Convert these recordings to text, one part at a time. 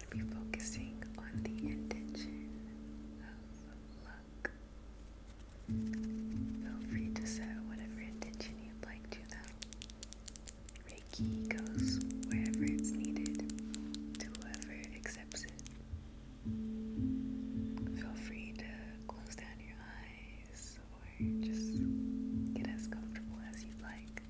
be focusing on the intention of luck. Feel free to set whatever intention you'd like to now. Reiki goes wherever it's needed, to whoever accepts it. Feel free to close down your eyes or just get as comfortable as you'd like.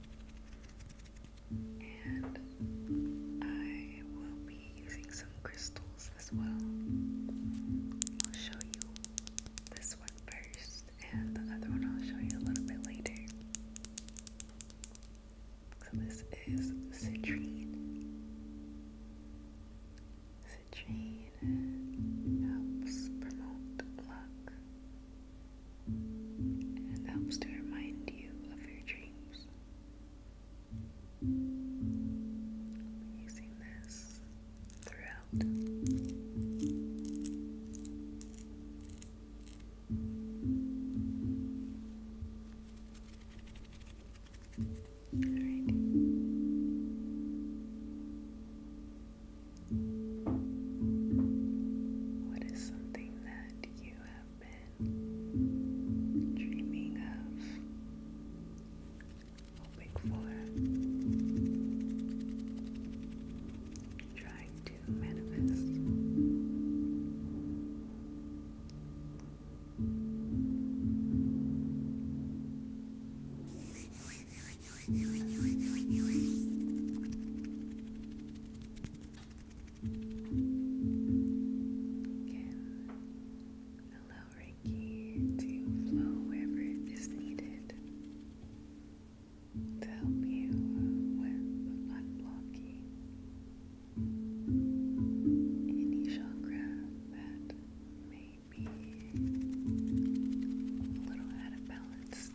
And I will be using some crystals as well. I'll show you this one first, and the other one I'll show you a little bit later. So this is citrine. Citrine helps promote luck and helps to remind you of your dreams. I'm using this throughout. What is something that you have been dreaming of, hoping for, trying to manifest? Allow Reiki to flow wherever it is needed to help you with unblocking any chakra that may be a little out of balance.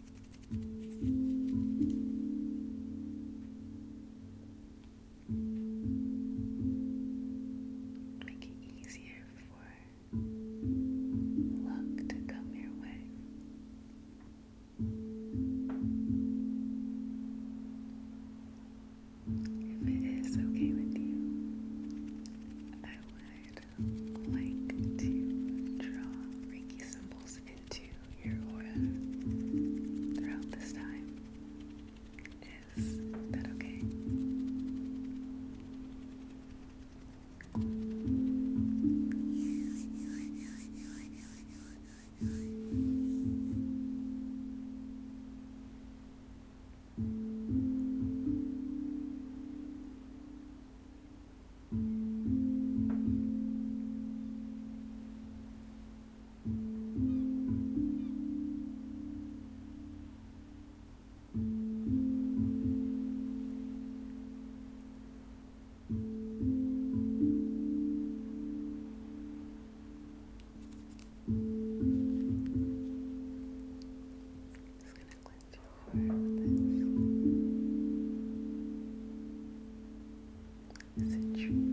Make it easier for luck to come your way. If it is okay with you, I would like to draw Reiki symbols into your aura throughout this time. Is that okay? Just gonna cleanse your aura with this citrine.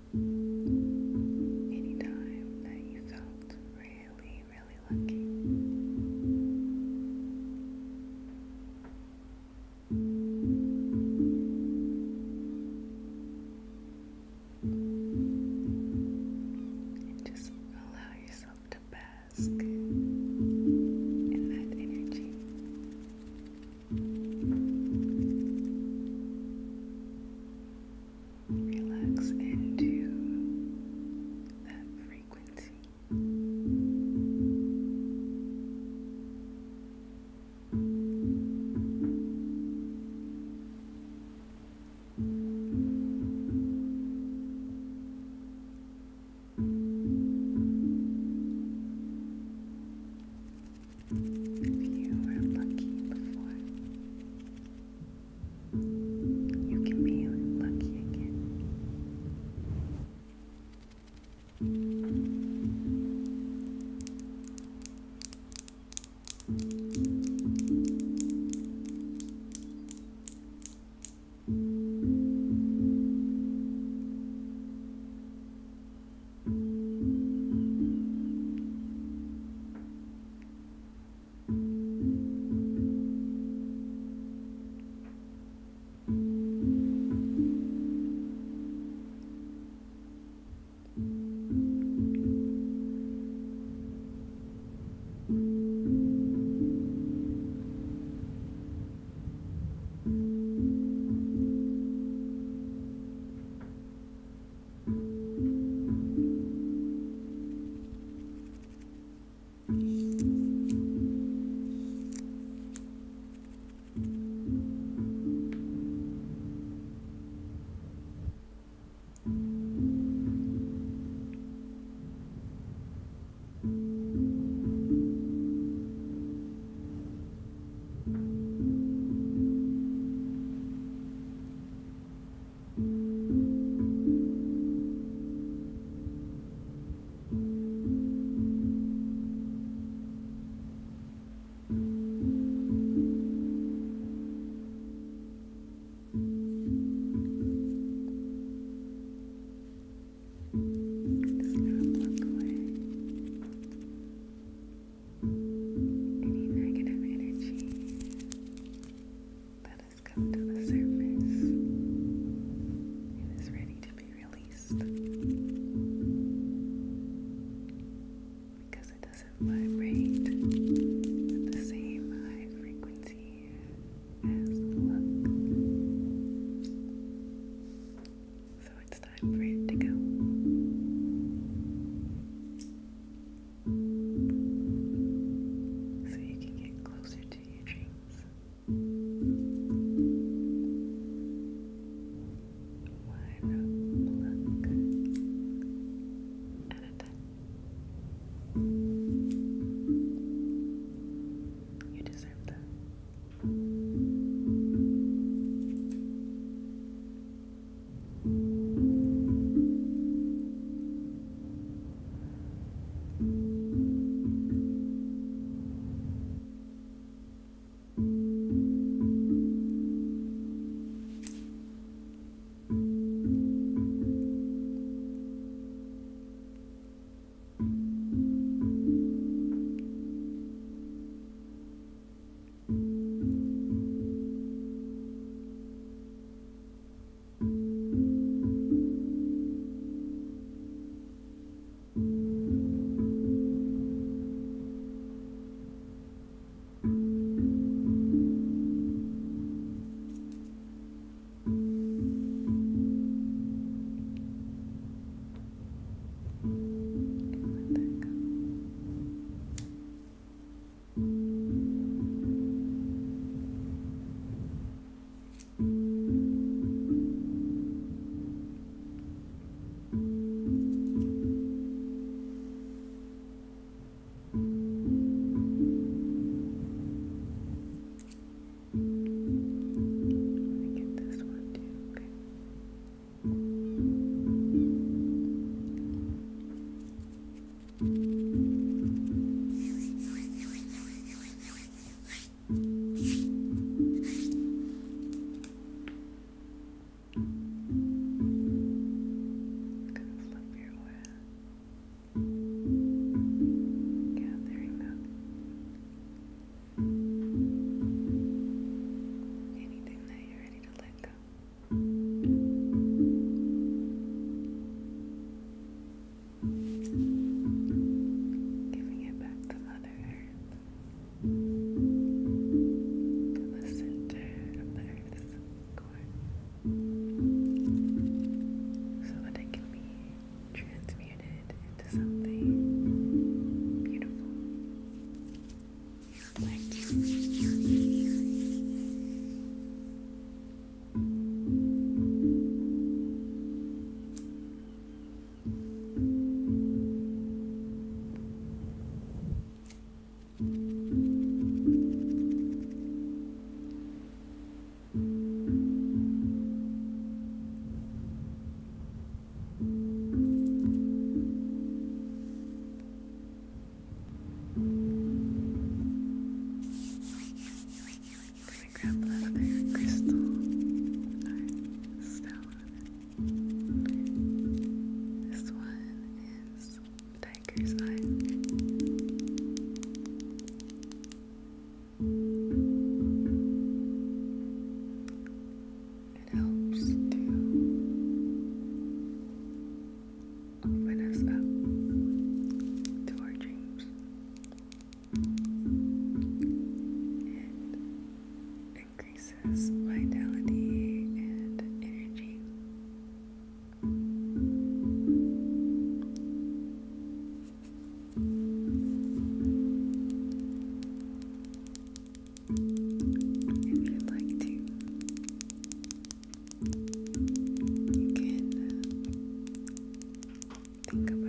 Anytime that you felt really, really lucky. And just allow yourself to bask in that energy. Relax into that frequency. If you were lucky before, you can be lucky again. Just gonna pluck away any negative energy that has come to the surface and is ready to be released, because it doesn't vibrate at the same high frequency as luck. So it's time for it to go. So you can get closer to your dreams. One pluck think about